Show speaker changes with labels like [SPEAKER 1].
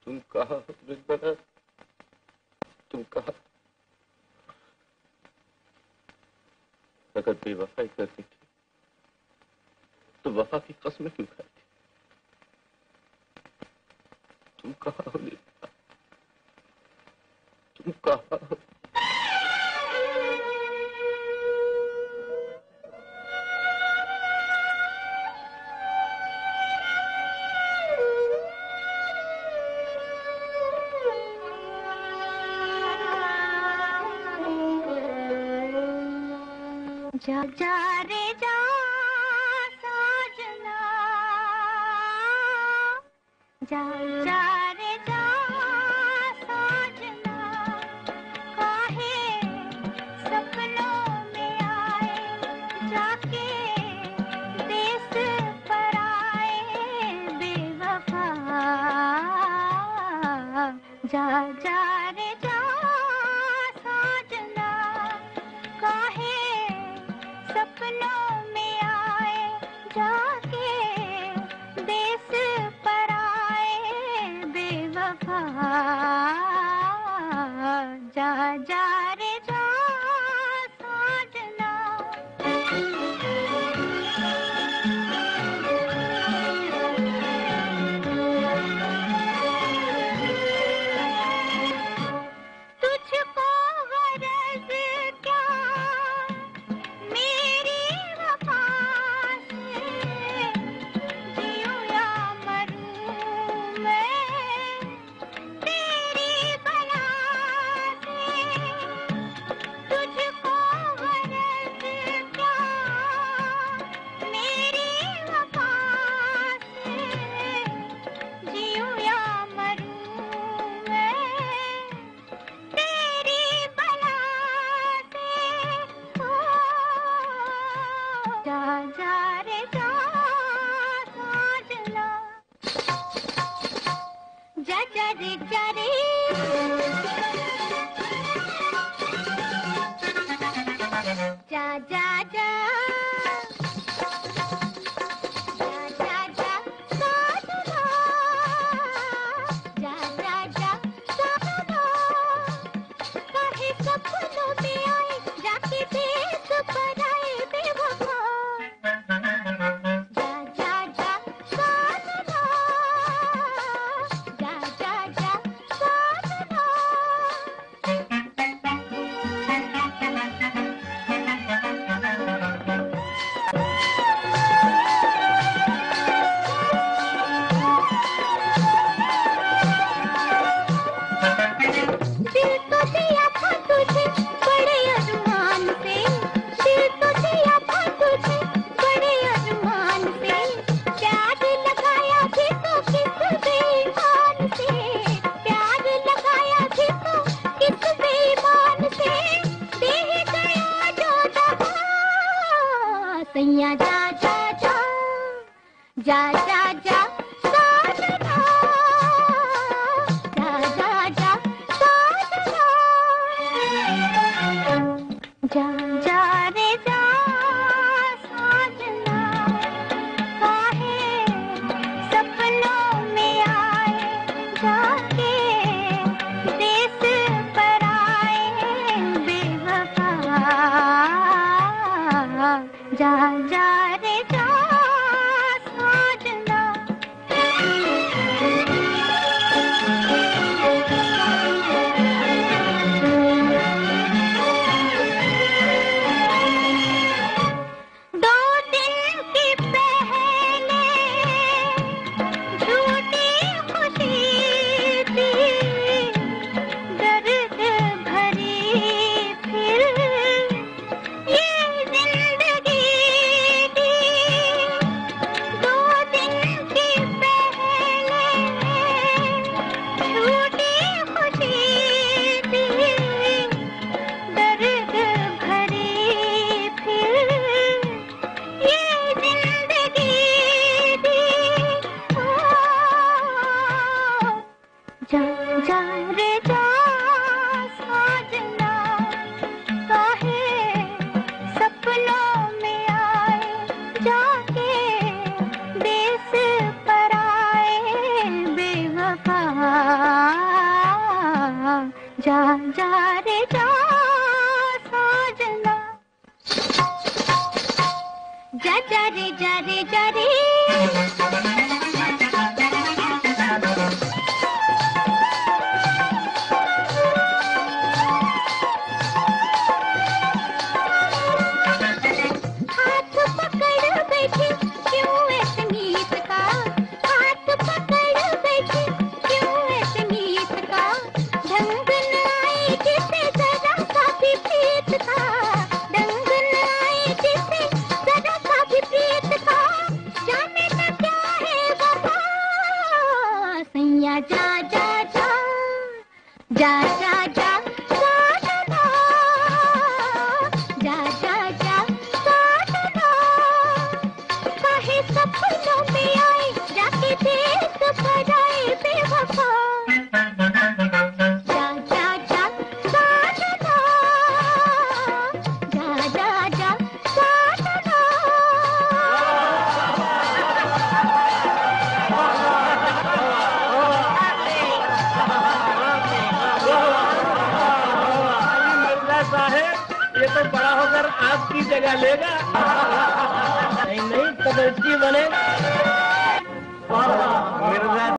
[SPEAKER 1] तुम कहा वृंदना, तुम कहा अगर बेवफाई करनी थी तो वफा की कसम क्यों खाई थी? तुम कहा हो नीता, तुम कहा हो?
[SPEAKER 2] जा जा रे जा साजना, जा जा रे जा साजना, काहे सपनों में आए जाके देश पर आए बेवफा। जा जा रे जा साजना, काहे सपनों में आए जाके देश पर आए बेवफा। जा जा रे जा साजना। तुझको गरज क्या मेरी वफा से, जियूं या मरूं मैं तेरी बला से। तुझको गरज क्या मेरी वफा से, जियूं या मरूं मैं तेरी बला से। ओ जा जा रे जा साजना, जा जा रे जा रे, जा जा जा, जा जा जा साजना, जा जा जा साजना, काहे सपनों में आए जाके देश पर आए बेवफा। जा जा जा साजना, जा जा जा साजना। दिल तो दिया था तुझे बड़े अरमान से, दिल तो दिया था तुझे बड़े अरमान से। प्यार लगाया भी तो किस बेईमान से, प्यार लगाया भी तो किस बेईमान से। दे गया जो दगा सैया। जा जा जा, जा जा जा साजना, जा जा जा साजना। जा जा रे जा साजना, काहे सपनों में आए जाके देश पर आए बेवफा। जा जा रे जा साजना। दो दिन की पहले झूठी खुशी थी, दर्द भरी फिर ये जिंदगी थी। जा जा रे जा रे जा रे। हाथ पकड़ बैठी क्यों ऐसे मीत का, हाथ पकड़ बैठी क्यों ऐसे मीत का, ढंग न आए जिसे जरा सा भी प्रीत का, ढंग न आए जिसे जरा सा भी प्रीत का, जाने न क्या है वफा। सैया जा जा जा जा जा जा साजना, जा जा जा साजना, काहे सपनों में आए जाके देख पर आए बेवफा। जा जा जा साजना, जा जा जा साजना।
[SPEAKER 3] मिर्जा साहेब, ये तो बड़ा होकर आपकी जगह लेगा। नहीं नहीं, कबड्डी बनेगा। मिर्जा